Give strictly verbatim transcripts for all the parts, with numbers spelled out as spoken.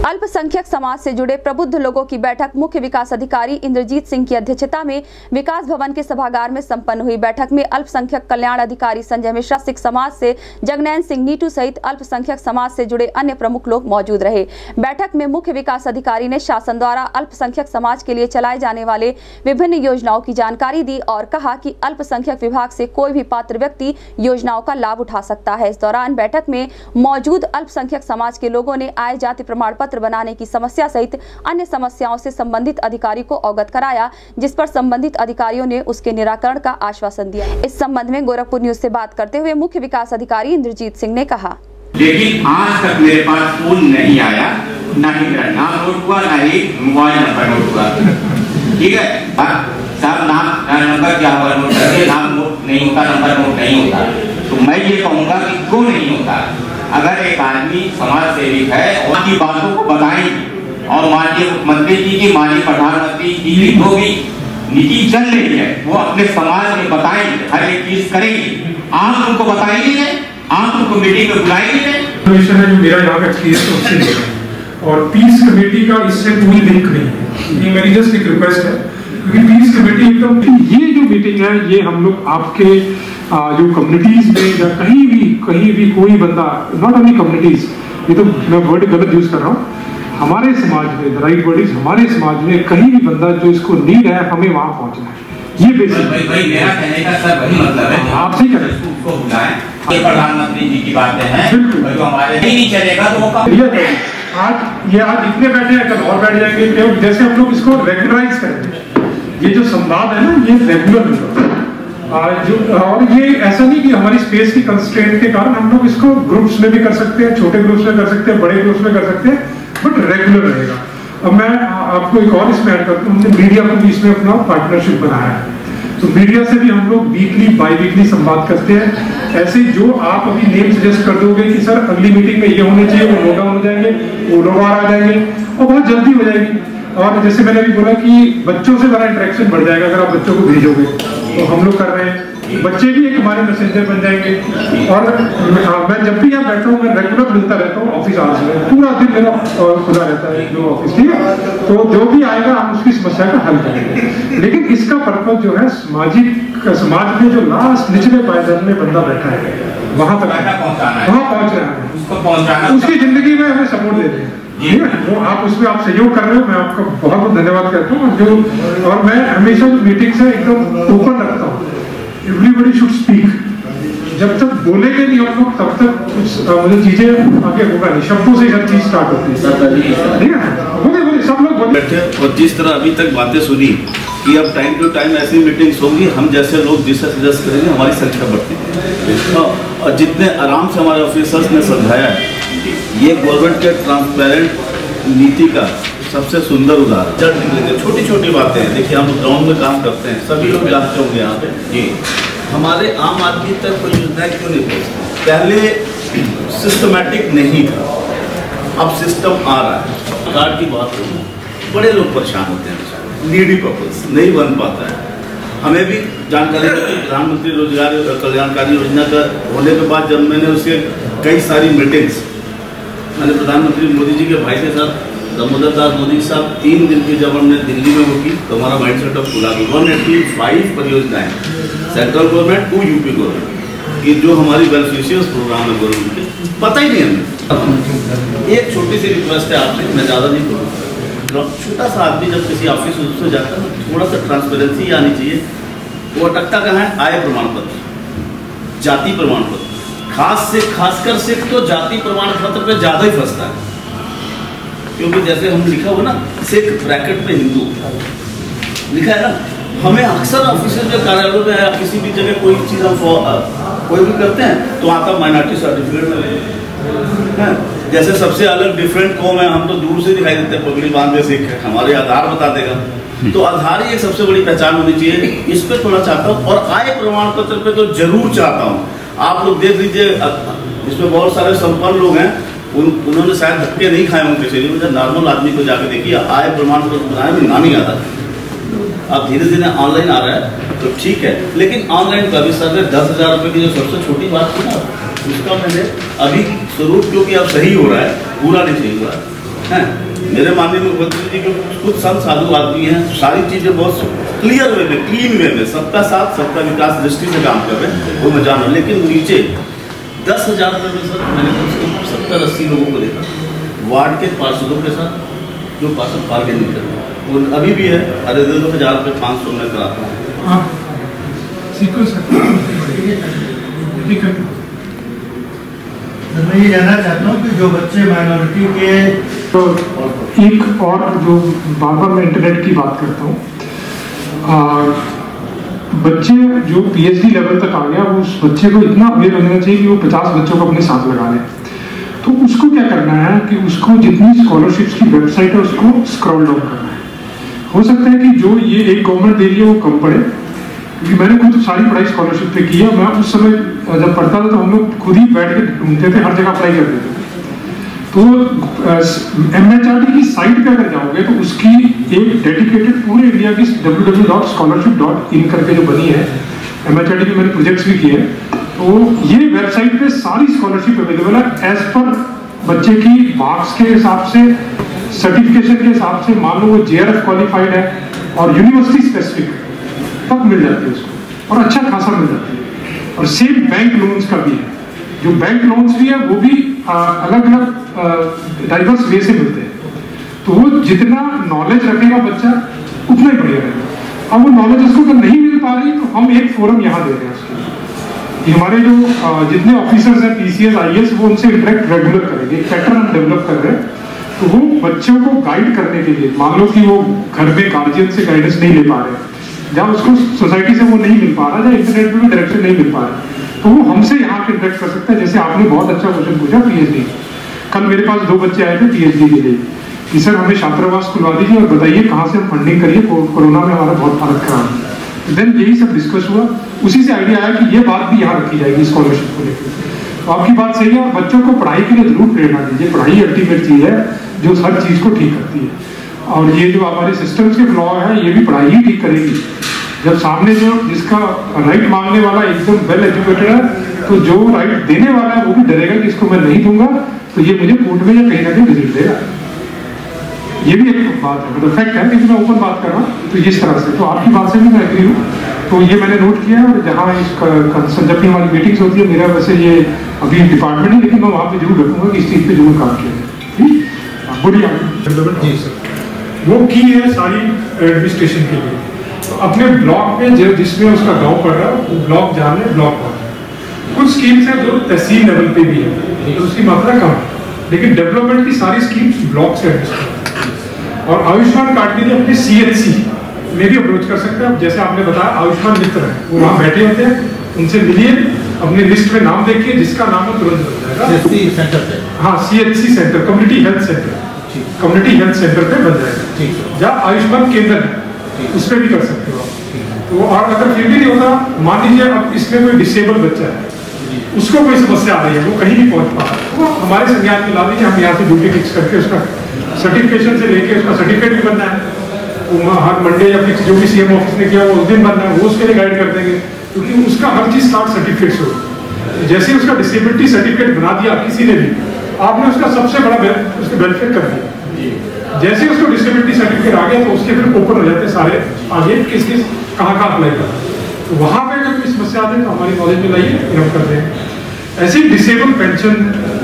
अल्पसंख्यक समाज से जुड़े प्रबुद्ध लोगों की बैठक मुख्य विकास अधिकारी इंद्रजीत सिंह की अध्यक्षता में विकास भवन के सभागार में संपन्न हुई। बैठक में अल्पसंख्यक कल्याण अधिकारी संजय मिश्रा, सिख समाज से जगनैन सिंह नीटू सहित अल्पसंख्यक समाज से जुड़े अन्य प्रमुख लोग मौजूद रहे। बैठक में मुख्य विकास अधिकारी ने शासन द्वारा अल्पसंख्यक समाज के लिए चलाए जाने वाले विभिन्न योजनाओं की जानकारी दी और कहा कि अल्पसंख्यक विभाग से कोई भी पात्र व्यक्ति योजनाओं का लाभ उठा सकता है। इस दौरान बैठक में मौजूद अल्पसंख्यक समाज के लोगों ने आय जाति प्रमाण पत्र बनाने की समस्या सहित अन्य समस्याओं से संबंधित अधिकारी को अवगत कराया, जिस पर संबंधित अधिकारियों ने उसके निराकरण का आश्वासन दिया। इस संबंध में गोरखपुर न्यूज से बात करते हुए मुख्य विकास अधिकारी इंद्रजीत सिंह ने कहा, लेकिन आज तक मेरे पास फोन नहीं आया, ना ही मेरा नाम नोट हुआ, ना ही मोबाइल नंबर नोट हुआ। ठीक है साहब, नाम नंबर क्या हुआ नोट करके, नाम नोट नहीं होता, नंबर नोट नहीं होता। तो मैं ये कहूँगा कि क्यों नहीं होता। अगर एक आदमी समाज सेविक है और की बातों को बताएंगे और माननीय मुख्यमंत्री जी की, माननीय प्रधानमंत्री जी की जो भी नीति चल रही है वो अपने समाज में बताएंगे, हर एक चीज करेंगे। आप उनको बताएंगे, आप उनको मीटिंग में बुलाएंगे। मिशन है जो मेरा यहाँ का एक्सपीरियंस है उससे लेकर, और पीस कमेटी का इससे कोई लिंक नहीं है। ये मेरी जस्ट एक रिक्वेस्ट है क्योंकि पीस कमेटी एकदम, ये जो मीटिंग है ये हम लोग आपके आ, जो कम्युनिटीज में या कहीं भी कहीं भी कोई बंदा, नॉट ओनली कम्युनिटीज, ये तो मैं वर्ड गलत यूज कर रहा हूँ, हमारे समाज में, राइट वर्ड इज हमारे समाज में कहीं भी बंदा जो इसको नीड है हमें वहां पहुंचना है। ये बेसिक मेरा कहने का सर वही मतलब है, आप सही करें, उसको बुलाएं। प्रधानमंत्री जी की बातें हैं, जो हमारे नहीं चलेगा तो वो आज ये आज इतने बैठे हैं, कल और बैठ जाएंगे, क्यों जैसे हम लोग इसको रेगुलराइज करेंगे। ये जो संवाद है ना ये रेगुलर होगा। जो और ये ऐसा नहीं कि हमारी स्पेस की कंस्ट्रेंट के कारण हम लोग इसको ग्रुप्स में भी कर सकते हैं, छोटे ग्रुप्स में कर सकते हैं, बड़े ग्रुप्स में कर सकते हैं, बट रेगुलर रहेगा। अब मैं आपको एक और इसमें ऐड करता हूँ, हमने मीडिया को भी इसमें अपना पार्टनरशिप बनाया है, तो मीडिया से भी हम लोग वीकली बाई वीकली संवाद करते हैं। ऐसे जो आप अभी नेम सजेस्ट कर दोगे कि सर अगली मीटिंग में ये होने चाहिए, वो नोट डाउन हो जाएंगे, वो लोग आ जाएंगे और बहुत जल्दी हो जाएगी। और जैसे मैंने अभी बोला कि बच्चों से बड़ा इंटरेक्शन बढ़ जाएगा अगर आप बच्चों को भेजोगे, तो हम लोग कर रहे हैं, बच्चे भी एक हमारे मैसेंजर बन जाएंगे। और मैं जब भी यहाँ बैठा हूँ मैं रेगुलर मिलता रहता हूँ ऑफिस आवर्स में, पूरा दिन मेरा खुला रहता है जो ऑफिस, ठीक है। तो जो भी आएगा हम उसकी समस्या का हल करेंगे, लेकिन इसका पर्पज जो है सामाजिक, समाज में जो लास्ट निचले पायदान में बंदा बैठा है वहां तक वहां पहुंच रहा है, उसकी जिंदगी में हमें सपोर्ट देते हैं। वो आप उसमें आप सहयोग कर रहे हो, मैं आपका बहुत बहुत धन्यवाद करता हूँ। जो और मैं हमेशा जो मीटिंग्स है एकदम ओपन रखता हूँ, एवरीबडी शुड स्पीक। जब तक बोलेंगे नहीं हम लोग तब तक कुछ मुझे चीजें आगे होगा नहीं, शब्दों से हर चीज स्टार्ट होती है, ठीक है। बोले बोले सब लोग बोले। और जिस तरह अभी तक बातें सुनी कि अब टाइम टू टाइम ऐसी मीटिंग्स होंगी, हम जैसे लोग जिसे सजेस्ट करेंगे हमारी संख्या बढ़ती है। और जितने आराम से हमारे ऑफिसर्स ने समझाया है, ये गवर्नमेंट के ट्रांसपेरेंट नीति का सबसे सुंदर उदाहरण। जड़ निकलेंगे, छोटी छोटी बातें हैं। देखिए हम ग्राउंड में काम करते हैं, सभी लोग जानते होंगे यहाँ पे जी, हमारे आम आदमी तक कोई योजना क्यों नहीं पहुँचती। पहले सिस्टमेटिक नहीं था, अब सिस्टम आ रहा है। कार्ड की बात करूँ, बड़े लोग परेशान होते हैं, नीडी पर्पस नहीं बन पाता है। हमें भी जानकारी मिली प्रधानमंत्री रोजगार कल्याणकारी योजना का होने के बाद, जब मैंने उसके कई सारी मीटिंग्स मैंने प्रधानमंत्री मोदी जी के भाई के साथ, दामोदर दास मोदी साहब, तीन दिन की जब हमने दिल्ली में वो की तो हमारा माइंड सेट अब खुला गया। वन एट्टी फाइव परियोजनाएं सेंट्रल गवर्नमेंट को यूपी गवर्नमेंट की, जो हमारी बेनिफिशियर्स प्रोग्राम है गवर्नमेंट के, पता ही नहीं हमें। एक छोटी सी रिक्वेस्ट है आपसे, मैं ज़्यादा नहीं बोलूँगा। छोटा सा आदमी जब किसी ऑफिस से जाता है, थोड़ा सा ट्रांसपेरेंसी आनी चाहिए। वो अटकता कहाँ है? आय प्रमाण पत्र, जाति प्रमाण पत्र, खास से खासकर सिख तो जाति प्रमाण पत्र पे ज्यादा ही फंसता है, क्योंकि जैसे हम लिखा हुआ ना सिख ब्रैकेट में हिंदू लिखा है ना, हमें अक्सर ऑफिस में कार्यालयों में या किसी भी जगह कोई चीज हम कोई भी करते हैं तो आता माइनॉरिटी सर्टिफिकेट में। जैसे सबसे अलग डिफरेंट कौम है, हम तो दूर से दिखाई देते हैं, पगड़ी बांध के सिख है, हमारे आधार बता देगा। तो आधार ही एक सबसे बड़ी पहचान होनी चाहिए, इस पे थोड़ा चाहता हूँ। और आय प्रमाण पत्र पे तो जरूर चाहता हूँ। आप लोग देख लीजिए, इसमें बहुत सारे संपन्न लोग हैं, उन, उन्होंने शायद धक्के नहीं खाए होंगे किसी ने। नॉर्मल आदमी को जाके देखिए, आय प्रमाण पत्र बनाने में नाम ही आता है। अब धीरे धीरे ऑनलाइन आ रहा है तो ठीक है, लेकिन ऑनलाइन का भी सर दस हजार रुपये की जो सबसे छोटी बात थी ना, उसका मैंने अभी शुरू, क्योंकि अब सही हो रहा है, पूरा नहीं सही हुआ है, हैं। मेरे माननीय मुख्यमंत्री जी के कुछ संत साधु आदमी हैं, सारी चीज़ें बहुत क्लियर वे में, क्लीन वे में, सबका साथ सबका विकास दृष्टि से काम कर रहे हैं, वो मैं जान रहा हूँ। लेकिन नीचे दस हजार रुपये में सर मैंने कम से कम सत्तर अस्सी लोगों को देखा वार्ड के पार्षदों के साथ जो पार्षद बार्गेनिंग कर रहे हैं, वो अभी भी है, अरे दो हज़ार रुपये पाँच सौ में कराता हूँ। मैं ये जानना चाहता हूँ कि जो बच्चे माइनॉरिटी के, तो एक और जो बार बार मैं इंटरनेट की बात करता हूँ, बच्चे जो पीएचडी लेवल तक आ गया, वो उस बच्चे को इतना अवेयर होना चाहिए कि वो पचास बच्चों को अपने साथ लगा ले। तो उसको क्या करना है कि उसको जितनी स्कॉलरशिप्स की वेबसाइट है उसको स्क्रॉल डाउन करना है। हो सकता है कि जो ये एक गवर्नमेंट दे रही है वो कम पड़े, क्योंकि मैंने खुद सारी पढ़ाई स्कॉलरशिप पे की है। मैं उस समय जब पढ़ता था तो हम लोग खुद ही बैठ के ढूंढते थे, हर जगह अप्लाई करते थे। तो एमएचआरडी की साइट पे अगर जाओगे तो उसकी एक डेडिकेटेड पूरे इंडिया की W W W dot scholarship dot in करके जो बनी है, एमएचआरडी के मैंने प्रोजेक्ट्स भी किए, तो ये वेबसाइट पे सारी स्कॉलरशिप अवेलेबल है एज पर बच्चे की मार्क्स के हिसाब से, सर्टिफिकेशन के हिसाब से। मान लो वो जेआरएफ क्वालिफाइड है और यूनिवर्सिटी स्पेसिफिक तक मिल जाती है उसको, और अच्छा खासा मिल जाती है। और सेम बैंक लोन्स का भी है, जो बैंक लोन्स भी है वो भी अलग अलग डाइवर्स वे से मिलते हैं। तो वो जितना नॉलेज रखेगा बच्चा उतना ही बढ़िया रहेगा। अब वो नॉलेज उसको अगर नहीं मिल पा रही तो हम एक फोरम यहाँ दे रहे हैं उसके लिए। हमारे जो uh, जितने ऑफिसर्स हैं पीसीएस आईएएस, वो उनसे इंटरेक्ट रेगुलर करेंगे, एक पैटर्न हम डेवलप कर रहे हैं। तो वो बच्चों को गाइड करने के लिए, मान लो कि वो घर में गार्जियन से गाइडेंस नहीं ले पा रहे, जहाँ उसको सोसाइटी से वो नहीं मिल पा रहा, जहाँ इंटरनेट पे भी डायरेक्शन नहीं मिल पा रहा, तो वो हमसे यहाँ पे इंटरेक्ट कर सकता है। जैसे आपने बहुत अच्छा क्वेश्चन पूछा पीएचडी। कल मेरे पास दो बच्चे आए थे पीएचडी के लिए कि सर हमें छात्रावास खुलवा दीजिए और बताइए कहाँ से हम फंडिंग करिए, कोरोना में हमारा बहुत हालत खराब है। देन यही सब डिस्कस हुआ, उसी से आइडिया आया कि ये बात भी यहाँ रखी जाएगी स्कॉलरशिप को लेकर। तो आपकी बात सही है, और बच्चों को पढ़ाई के लिए जरूर प्रेरणा दीजिए। पढ़ाई अल्टीमेट चीज है जो हर चीज को ठीक करती है, और ये जो हमारे सिस्टम्स के फ्लॉ है ये भी पढ़ाई ही ठीक करेगी। जब सामने जो जिसका राइट मांगने वाला एकदम वेल एजुकेटेड है, तो जो राइट देने वाला है वो भी डरेगा कि इसको मैं नहीं दूंगा तो ये मुझे कोर्ट में या कहीं ना कहीं विजिट देगा। ये भी एक बात है, मतलब फैक्ट है, लेकिन मैं ओपन बात कर रहा हूँ। तो इस तरह से तो आपकी बात से भी मैं एग्री हूँ। तो ये मैंने नोट किया, और जहाँ इस जब भी हमारी मीटिंग्स होती है, मेरा वैसे ये अभी डिपार्टमेंट है लेकिन मैं वहाँ पे जरूर रखूंगा कि इस चीज़ पे जरूर काम किया जाए। बोलिए। वो की है सारी एडमिनिस्ट्रेशन के लिए, तो अपने ब्लॉक में जो जिसमें उसका गांव पड़ रहा है वो ब्लॉक जाने ब्लॉक पर कुछ स्कीम्स हैं जो तहसील लेवल पे भी है, तो उसकी मात्रा कम है, लेकिन डेवलपमेंट की सारी स्कीम्स ब्लॉक से एडमिनिस्ट्रेट। और आयुष्मान कार्ड के लिए अपने सीएचसी में भी अप्रोच कर सकते हैं। जैसे आपने बताया आयुष्मान मित्र है, वो वहाँ बैठे होते हैं, उनसे मिलिए, अपने लिस्ट में नाम देखिए, जिसका नाम है तुरंत बन जाएगा सेंटर पे। हाँ, CHC centre, community health centre, community health centre पे बन जाएगा। जहाँ आयुष्मान केंद्र है उस पर भी कर सकते हो आप। तो और अगर फिर भी नहीं होता, मान लीजिए अब इसमें कोई डिसेबल बच्चा है, उसको कोई समस्या आ रही है, वो कहीं नहीं पहुंच पा रहा, तो हमारे संज्ञान में ला दीजिए, हम यहाँ से ड्यूटी फिक्स करके उसका सर्टिफिकेशन से लेके उसका सर्टिफिकेट भी बनना है, वो हर मंडे या फिक्स जो भी सीएम ऑफिस ने किया वो उस दिन बनना है, वो उसके लिए गाइड कर देंगे, क्योंकि उसका हर चीज स्टार्ट सर्टिफिकेट से हो। जैसे उसका डिसेबिलिटी सर्टिफिकेट बना दिया किसी ने भी, आपने उसका सबसे बड़ा उसके बेनिफिट कर दिया। जैसे उसको डिसेबिलिटी सर्टिफिकेट आ गया तो उसके फिर ओपन हो जाते सारे आगे किस किस कहाँ कहाँ अप्लाई करना, तो वहाँ पे अगर कोई समस्या आती है तो हमारी नॉलेज में लाइए, फिर हम कर देंगे। ऐसे डिसेबल पेंशन,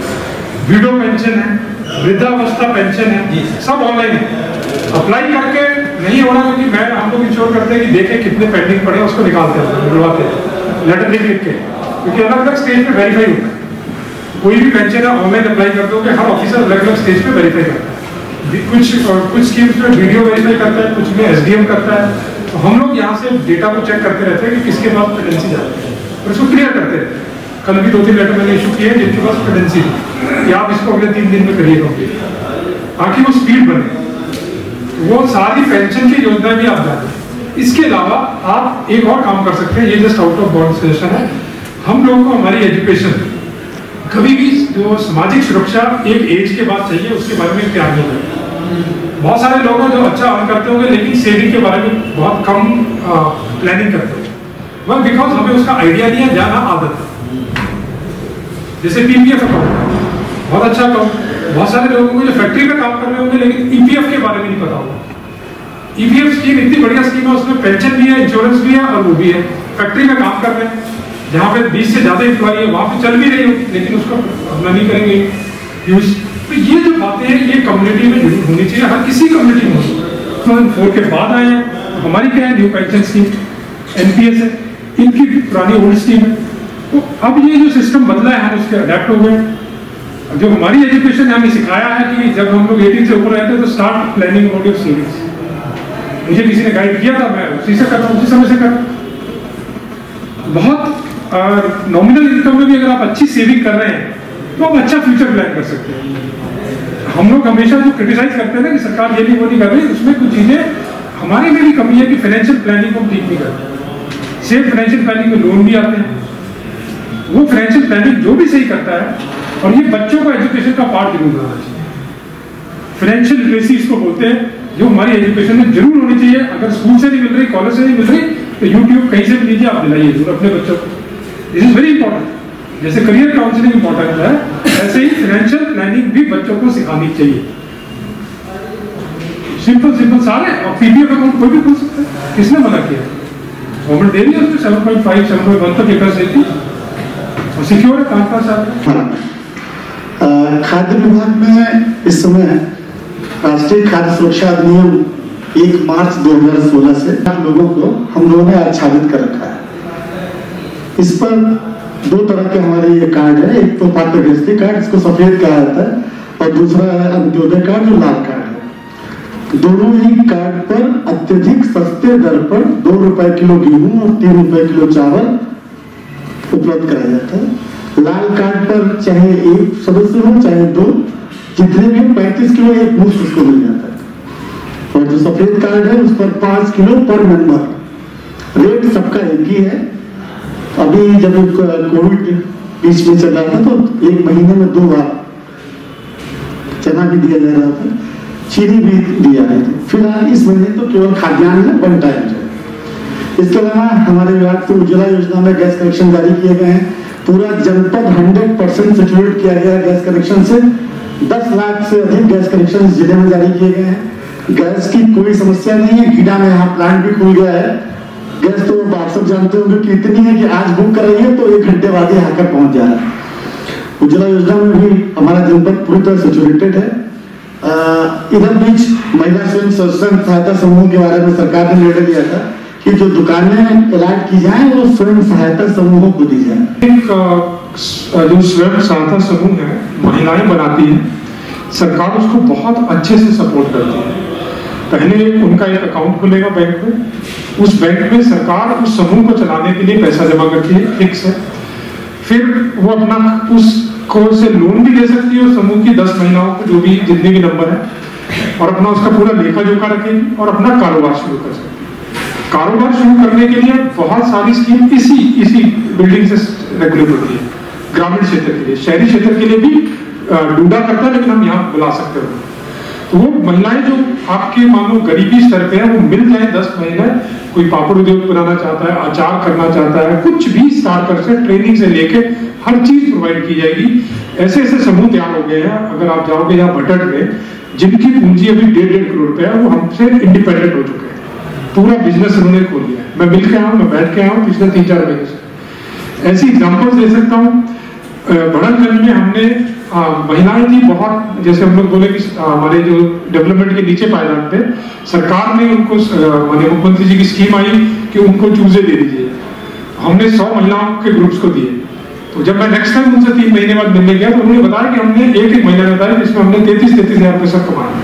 विडो पेंशन है, वृद्धावस्था पेंशन है, सब ऑनलाइन है। अप्लाई करके नहीं होना, क्योंकि मैं हम लोग इंश्योर करते हैं कि देखें कितने पेंडिंग पड़े उसको निकालते हैं, निकलवाते हैं लेटर लिख लिख के, क्योंकि अलग अलग स्टेज पे वेरीफाई होता है। कोई भी पेंशन है ऑनलाइन अप्लाई कर दोगे, हर ऑफिसर अलग अलग स्टेज पे वेरीफाई करता है। कुछ कुछ स्कीम्स में वीडियो वेरीफाई करता है, कुछ में एसडीएम करता है। तो हम लोग यहाँ से डेटा को चेक करते रहते हैं कि किसके पास पेडेंसी जाती है, और उसको क्लियर करते रहते हैं। कल भी दो तीन लेटर मैंने इशू किए जिनके पास पेडेंसी थी कि आप इसको अगले तीन दिन में करिए कंप्लीट, ताकि वो स्पीड बने। वो सारी पेंशन की योजना भी आप जाने। इसके अलावा आप एक और काम कर सकते हैं, ये just out of bond suggestion है। हम लोगों को हमारी एजुकेशन कभी भी जो सामाजिक सुरक्षा एक एज के बाद चाहिए, उसके बारे में ध्यान नहीं देते। बहुत सारे लोग हैं जो अच्छा अर्न करते होंगे लेकिन सेविंग के बारे में बहुत कम प्लानिंग करते होंगे, वह बिकॉज हमें उसका आइडिया नहीं है, जाना आदत है। जैसे पीपीएफ अकाउंट बहुत अच्छा अकाउंट, बहुत सारे लोगों को जो फैक्ट्री में काम कर रहे होंगे लेकिन ईपीएफ के बारे में नहीं पता होगा। ईपीएफ स्कीम इतनी बढ़िया स्कीम है, उसमें पेंशन भी है, इंश्योरेंस भी है और वो भी है। फैक्ट्री में काम कर रहे हैं जहाँ पे बीस से ज्यादा एम्प्लॉई है, वहां पे चल भी रही होगी लेकिन उसको अपना नहीं करेंगे यूज। तो ये जो बातें हैं ये कम्युनिटी में जुड़ी होनी चाहिए, हर किसी कम्युनिटी में होगी। तो हम फोर के बाद आए हैं, हमारी क्या है न्यू पेंशन स्कीम एनपीएस है, इनकी पुरानी ओल्ड स्कीम है। तो अब ये जो सिस्टम बदला है हम उसके अडेप्ट हो गए। जो हमारी एजुकेशन ने हमें सिखाया है कि जब हम लोग एटीन से ऊपर आए थे तो start planning about your savings. मुझे किसी ने गाइड किया था, मैं उसी से कर रहा हूँ, उसी समय से कर रहा हूँ। बहुत नॉमिनल इनकम में भी अगर आप अच्छी सेविंग कर रहे हैं तो आप अच्छा फ्यूचर प्लान कर सकते हैं। हम लोग हमेशा जो क्रिटिसाइज करते हैं ना कि सरकार ये नहीं वो नहीं कर रही, उसमें कुछ चीजें हमारे में भी कमी है कि फाइनेंशियल प्लानिंग को ठीक नहीं करते। सेफ फाइनेंशियल प्लानिंग में लोन भी आते हैं, वो फाइनेंशियल प्लानिंग जो भी सही करता है। और ये बच्चों का एजुकेशन का पार्ट जरूर होना चाहिए। फाइनेंशियल लिटरेसी इसको बोलते हैं, जो हमारी एजुकेशन में जरूर होनी चाहिए। अगर स्कूल से नहीं मिल रही, कॉलेज से नहीं मिल रही, तो यूट्यूब कहीं से भी लीजिए, आप दिलाइए जरूर अपने बच्चों को। This is very important. जैसे करियर काउंसलिंग इंपॉर्टेंट है, ऐसे ही फाइनेंशियल प्लानिंग भी बच्चों को सिखानी चाहिए। सिंपल सिंपल सारे पीपीएफ अकाउंट कोई भी खोल सकता है, किसने मना किया? गवर्नमेंट दे रही है उसमें seven point five seven point one तक इंटरेस्ट देती है और सिक्योर है पाँच पाँच साल। खाद्य विभाग में इस समय राष्ट्रीय खाद्य सुरक्षा अधिनियम एक मार्च दो हज़ार सोलह से लोगों को हम लोगों ने आच्छादित कर रखा है। इस पर दो तरह के हमारे ये कार्ड है, एक तो पात्र गृहस्थी कार्ड, इसको सफेद कहा जाता है, और दूसरा है अंत्योदय कार्ड जो लाल कार्ड है। दोनों ही कार्ड पर अत्यधिक सस्ते दर पर दो रुपए किलो गेहूं और तीन रुपए किलो चावल उपलब्ध कराया जाता है। लाल कार्ड पर चाहे एक सदस्य हो चाहे दो, जितने भी पैंतीस किलो एक मुफ्त उसको मिल जाता है। और जो सफेद कार्ड है उस पर पांच किलो पर मेंबर। रेट सबका एक ही है। अभी जब कोविड बीच में चल रहा था तो एक महीने में दो बार चना भी दिया जा रहा था, चीनी भी दिया रहे थे। फिलहाल इस महीने तो केवल खाद्यान्न है, वन टाइम है। इसके अलावा हमारे विभाग से उज्ज्वला योजना में गैस कनेक्शन जारी किए गए हैं। पूरा जनपद हंड्रेड परसेंट सेचुरेट किया गया है गैस कनेक्शन से। दस लाख से अधिक गैस कनेक्शन जिले में जारी किए गए हैं। गैस की कोई समस्या नहीं है। गीडा में यहाँ प्लांट भी खुल गया है। गैस तो आप सब जानते होंगे कि इतनी है कि आज बुक कर रही है तो एक घंटे बाद ही आकर पहुंच जा रहा है। उज्ज्वला योजना में भी हमारा जनपद पूरी तरह सेचुरेटेड है। इधर बीच महिला स्वयं सहायता समूह के बारे में सरकार ने निर्णय लिया था कि जो दुकानें अलॉट की जाए वो स्वयं सहायता समूहों को दी जाए। एक जो स्वयं सहायता समूह है महिलाएं बनाती हैं, सरकार उसको बहुत अच्छे से सपोर्ट करती है। पहले उनका एक अकाउंट खुलेगा बैंक में, उस बैंक में सरकार उस समूह को चलाने के लिए पैसा जमा करती है, फिक्स है। फिर वो अपना उसको से लोन भी दे सकती है उस समूह की दस महिलाओं को, जो भी जितने भी नंबर है, और अपना उसका पूरा लेखा जोखा रखेगी और अपना कारोबार शुरू कर सकती है। कारोबार शुरू करने के लिए बहुत सारी स्कीम इसी इसी बिल्डिंग से रेगुलेट होती है। ग्रामीण क्षेत्र के लिए, शहरी क्षेत्र के लिए भी डूडा करता है, लेकिन हम यहाँ बुला सकते हो। तो वो महिलाएं जो आपके मान लो गरीबी स्तर पे है, वो मिल जाए दस महीने, कोई पापड़ उद्योग बनाना चाहता है, अचार करना चाहता है, कुछ भी स्टार्ट कर से ट्रेनिंग से लेके हर चीज प्रोवाइड की जाएगी। ऐसे ऐसे समूह तैयार हो गए हैं। अगर आप जाओगे यहाँ भटट में, जिनकी पूंजी अभी डेढ़ डेढ़ करोड़ रुपए है, वो हमसे इंडिपेंडेंट हो चुके हैं। पूरा बिजनेस उन्होंने खोल लिया है। मैं मिल के आया हूँ, मैं बैठ के आया हूँ पिछले तीन चार महीने से। ऐसी एग्जाम्पल्स दे सकता हूँ। भड़कगंज में हमने महिलाएं थी बहुत, जैसे हम लोग बोले कि हमारे जो डेवलपमेंट के नीचे पायदान पे सरकार ने उनको, माननीय मुख्यमंत्री जी की स्कीम आई कि उनको चूजे दे दीजिए। हमने सौ महिलाओं के ग्रुप्स को दिए। तो जब मैं नेक्स्ट टाइम उनसे तीन महीने बाद मिलने गया तो उन्होंने बताया कि हमने एक एक महीना बताया जिसमें हमने तैतीस तैतीस हजार पैसा कमाया।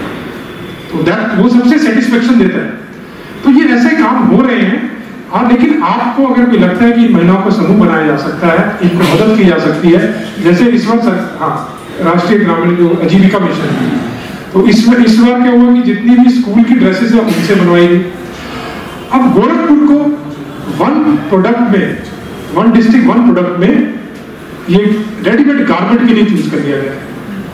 तो दैट वो सबसे सेटिस्फेक्शन देता है। तो ये ऐसे काम हो रहे हैं। हाँ, लेकिन आपको अगर कोई लगता है कि महिलाओं को समूह बनाया जा सकता है, इनको मदद की जा सकती है, जैसे इस वक्त हाँ राष्ट्रीय ग्रामीण जो आजीविका मिशन है, तो इसमें इस बार क्या हुआ कि जितनी भी स्कूल की ड्रेसेस है उनसे बनवाई गई। अब गोरखपुर को वन प्रोडक्ट में, वन डिस्ट्रिक्ट वन प्रोडक्ट में ये रेडीमेड गारमेंट के लिए चूज कर दिया गया।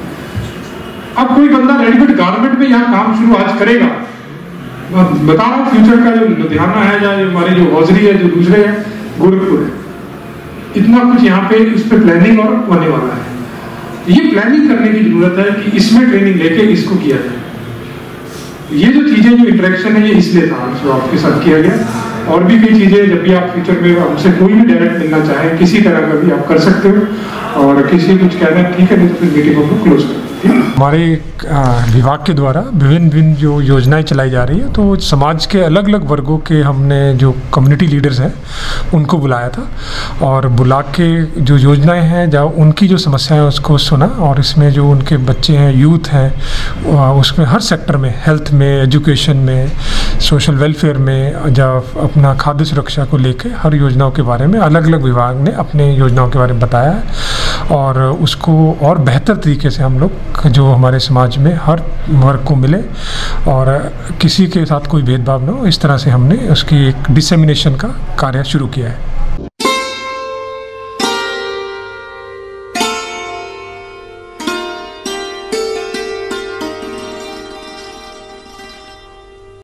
अब कोई बंदा रेडीमेड गारमेंट में यहाँ काम शुरू आज करेगा, बता रहा हूँ फ्यूचर का जो लुधियाना है या हमारी जो हौजरी है, जो दूसरे है गोरखपुर है, इतना कुछ यहाँ पे इस पे प्लानिंग और होने वाला है। ये प्लानिंग करने की जरूरत है कि इसमें ट्रेनिंग लेके इसको किया जाए। ये जो चीजें जो इंटरेक्शन है ये इसलिए था जो आपके साथ किया गया। और भी कई चीजें जब भी आप फ्यूचर में हमसे कोई भी डायरेक्ट मिलना चाहें किसी तरह का भी आप कर सकते हो, और किसी कुछ कहना है ठीक है, नहीं तो फिर मीटिंग हम लोग क्लोज करें। हमारे विभाग के द्वारा विभिन्न विभिन्न जो योजनाएं चलाई जा रही है, तो समाज के अलग अलग वर्गों के हमने जो कम्युनिटी लीडर्स हैं उनको बुलाया था, और बुला के जो योजनाएं हैं जहाँ उनकी जो समस्याएं उसको सुना, और इसमें जो उनके बच्चे हैं, यूथ हैं, उसमें हर सेक्टर में, हेल्थ में, एजुकेशन में, सोशल वेलफेयर में, जब अपना खाद्य सुरक्षा को लेकर हर योजनाओं के बारे में अलग अलग विभाग ने अपने योजनाओं के बारे में बताया है, और उसको और बेहतर तरीके से हम लोग जो हमारे समाज में हर वर्ग को मिले और किसी के साथ कोई भेदभाव न हो, इस तरह से हमने उसकी एक डिसेमिनेशन का कार्य शुरू किया है।